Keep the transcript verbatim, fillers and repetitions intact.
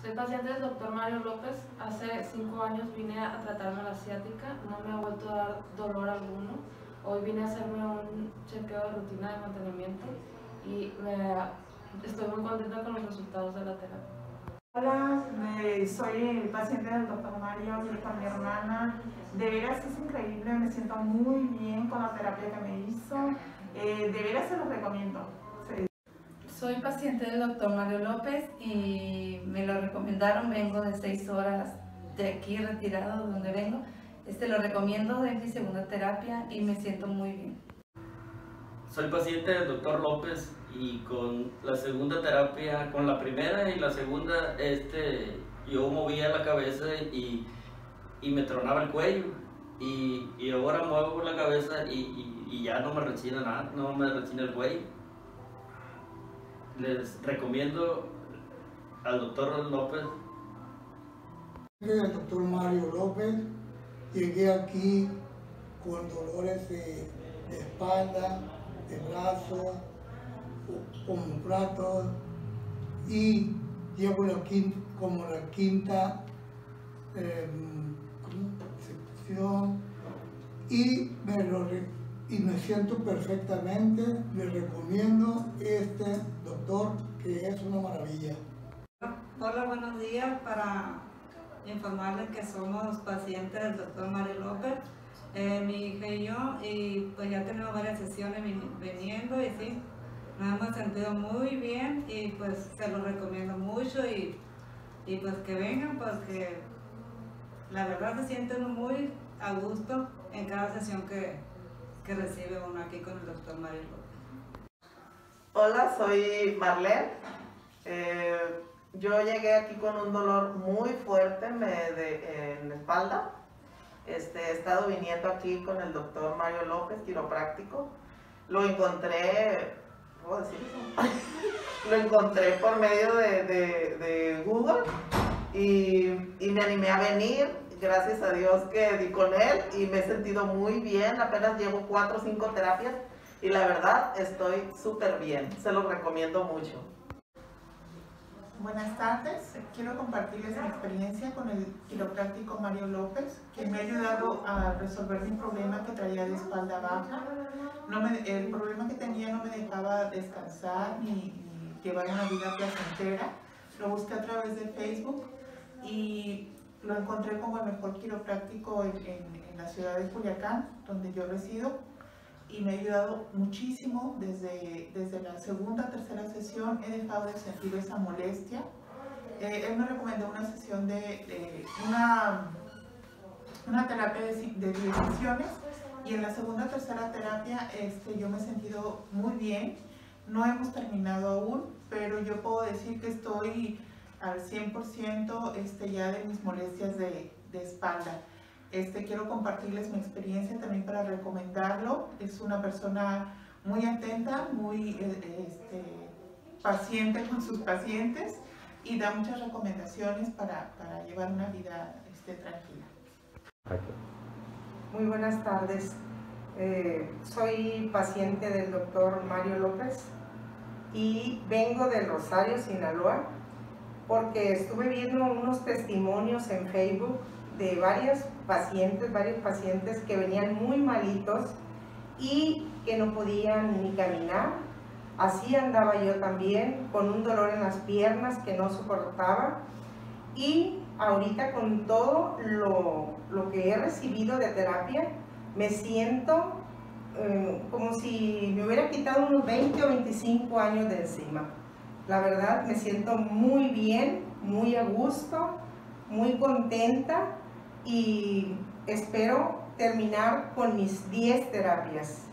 Soy paciente del doctor Mario López. Hace cinco años vine a tratarme la ciática, no me ha vuelto a dar dolor alguno. Hoy vine a hacerme un chequeo de rutina de mantenimiento y me, estoy muy contenta con los resultados de la terapia. Hola, eh, soy paciente del doctor Mario, vine con mi hermana. De veras es increíble, me siento muy bien con la terapia que me hizo. Eh, de veras se los recomiendo. Sí. Soy paciente del doctor Mario López y me lo recomendaron. Vengo de seis horas de aquí retirado donde vengo. Este lo recomiendo, es mi segunda terapia y me siento muy bien. Soy paciente del doctor López y con la segunda terapia, con la primera y la segunda, este, yo movía la cabeza y, y me tronaba el cuello. Y, y ahora muevo la cabeza y, y, y ya no me rechina nada, no me rechina el cuello. Les recomiendo al doctor López. El doctor Mario López, llegué aquí con dolores de, de espalda, de brazo, omóplatos, y llevo la quinta, como la quinta eh, sección y me, lo, y me siento perfectamente. Le recomiendo este doctor, que es una maravilla. Hola, buenos días. Para informarles que somos pacientes del doctor Mario López, eh, mi hija y yo, y pues ya tenemos varias sesiones viniendo y sí, nos hemos sentido muy bien y pues se los recomiendo mucho y, y pues que vengan porque la verdad se siente uno muy a gusto en cada sesión que, que recibe uno aquí con el doctor Mario López. Hola, soy Marlene. Eh, yo llegué aquí con un dolor muy fuerte me de, en la espalda. Este, he estado viniendo aquí con el doctor Mario López, quiropráctico. Lo encontré, ¿puedo decir eso? Lo encontré por medio de, de, de Google y, y me animé a venir. Gracias a Dios que di con él y me he sentido muy bien. Apenas llevo cuatro o cinco terapias y la verdad estoy súper bien. Se los recomiendo mucho. Buenas tardes, quiero compartirles mi experiencia con el quiropráctico Mario López, que me ha ayudado a resolver mi problema que traía de espalda baja. No me, el problema que tenía no me dejaba descansar ni, ni llevar una vida placentera. Lo busqué a través de Facebook y lo encontré como el mejor quiropráctico en, en, en la ciudad de Culiacán, donde yo resido, y me ha ayudado muchísimo. Desde, desde la segunda, tercera sesión he dejado de sentir esa molestia. Eh, él me recomendó una sesión de, de una, una terapia de, de diez sesiones y en la segunda, tercera terapia este, yo me he sentido muy bien. No hemos terminado aún, pero yo puedo decir que estoy al cien por ciento este, ya de mis molestias de, de espalda. Este, quiero compartirles mi experiencia también para recomendarlo. Es una persona muy atenta, muy este, paciente con sus pacientes y da muchas recomendaciones para, para llevar una vida este, tranquila. Muy buenas tardes. Eh, soy paciente del doctor Mario López y vengo del Rosario, Sinaloa, porque estuve viendo unos testimonios en Facebook de varias pacientes, varios pacientes que venían muy malitos y que no podían ni caminar. Así andaba yo también, con un dolor en las piernas que no soportaba. Y ahorita con todo lo, lo que he recibido de terapia, me siento eh, como si me hubiera quitado unos veinte o veinticinco años de encima. La verdad, me siento muy bien, muy a gusto, muy contenta y espero terminar con mis diez terapias.